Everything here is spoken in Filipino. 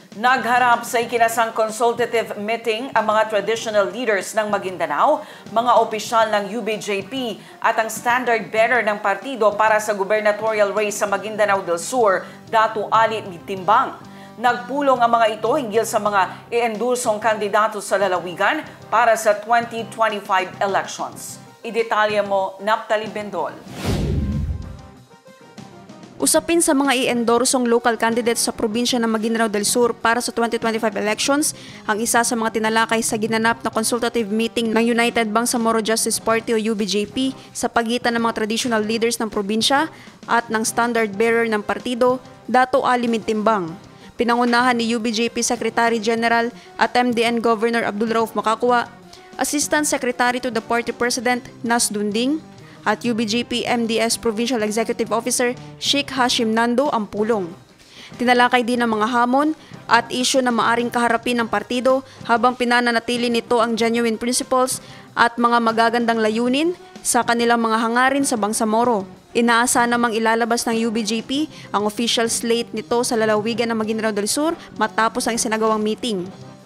Nagharap sa ikinasang consultative meeting ang mga traditional leaders ng Maguindanao, mga opisyal ng UBJP at ang standard bearer ng partido para sa gubernatorial race sa Maguindanao del Sur, Datu Ali Timbang. Nagpulong ang mga ito hinggil sa mga i-endorsong kandidato sa lalawigan para sa 2025 elections. Idetalye mo, Naptali Bendol. Usapin sa mga i-endorsong local candidates sa probinsya ng Maguindanao del Sur para sa 2025 elections, ang isa sa mga tinalakay sa ginanap na consultative meeting ng United Bangsamoro Justice Party o UBJP sa pagitan ng mga traditional leaders ng probinsya at ng standard bearer ng partido, Datu Ali Timbang. Pinangunahan ni UBJP Secretary General at MDN Governor Abdul Rauf Makakwa, Assistant Secretary to the Party President Nas Dunding, at UBJP MDS Provincial Executive Officer Sheikh Hashim Nando ang pulong. Tinalakay din ang mga hamon at isyu na maaring kaharapin ng partido habang pinananatili nito ang genuine principles at mga magagandang layunin sa kanilang mga hangarin sa Bangsamoro. Inaasa namang ilalabas ng UBJP ang official slate nito sa lalawigan ng Maguindanao del Sur matapos ang isinagawang meeting.